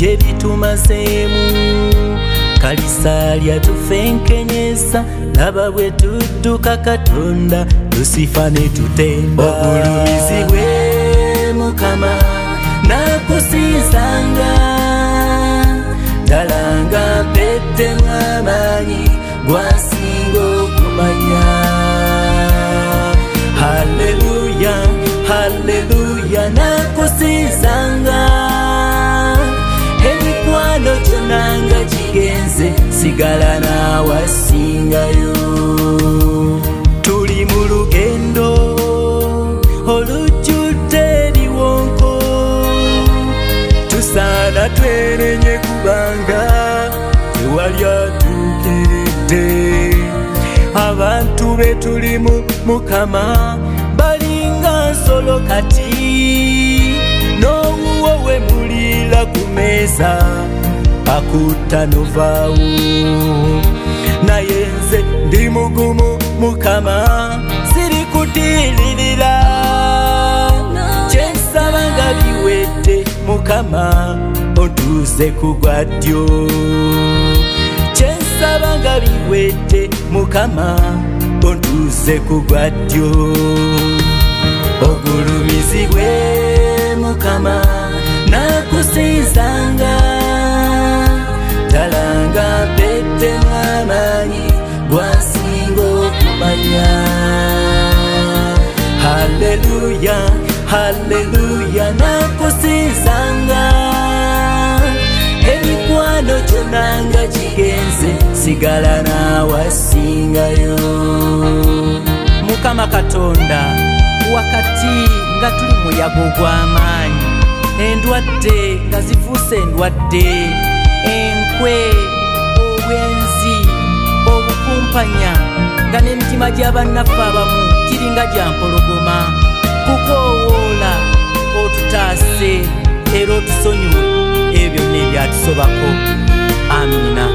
gye bitumazeemu kalisa lyatufenkenyeza laba bwe tudduka Katonda tusifa ne tutenda ogulumizibwe Mukama nakusinzanga ddala nga mpeddemu amaanyi gwasinga okumanya haleluya haleluya nakusinzanga emikwano gyonna nga gigenze sigala n'awasingayo tuli mu lugendo olujjudde ebiwonko tusaana twerenye kubanga tewali atuukiridde abantu be tulimu Mukama balinga nsolo kati n'owuwo we mulira ku meeza akutta novaawo naye nze ndi mugumu Mukama siri kutilirira kyensaba nga biwedde Mukama ontuuze ku gwaddyo kyensaba nga biwedde Mukama ontuuze ku gwaddyo ogulumizibwe Mukama nakusinzanga ddala nga mpeddemu amaanyi gwasinga okumanya haleluya haleluya nakusinzanga emikwano gyonna nga gigenze sigala n'awasingayo Mukama Katonda wakati nga tuli muyaga ogw'amaanyi endwadde nga zifuuse endwadde enkwe obwenzi obukumpanya nga n'emitima gy'abannaffe abamu giringa gya mpologoma kukoowoola otutaase era otusonyiwe ebyo n'ebyatusobako amina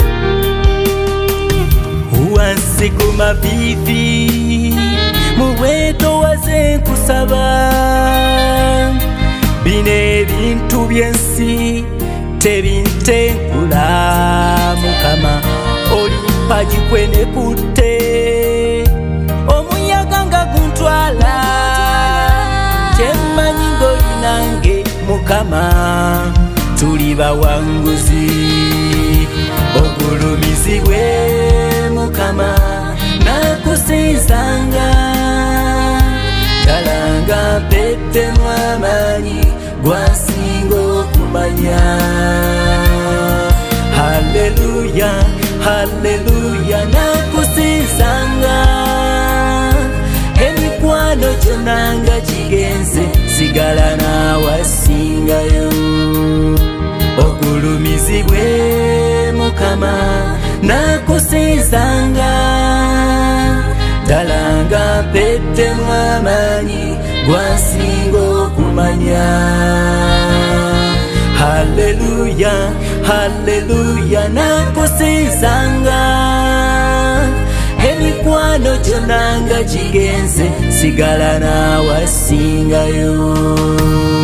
wansi ku maviivi mu bwetoowaze nkusaba bino ebintu by'ensi tebintenkula Mukama olimpa gikwenekutte omuyaga nga guntwala kyemmanyi ng'olinange Mukama tuli bawanguzi ogulumizibwe Mukama nakusinzanga ddala nga mpeddemu amaanyi gwasinga okumanya haleluya haleluya nakusinzanga emikwano gyonna nga gigenze sigala n'awasingayo ogulumizibwe Mukama nakusinzanga ddala nga mpeddemu amaanyi gwasinga okumanya haleluya haleluya nakusinzanga emikwano gyonna nga gigenze sigala n'awasingayo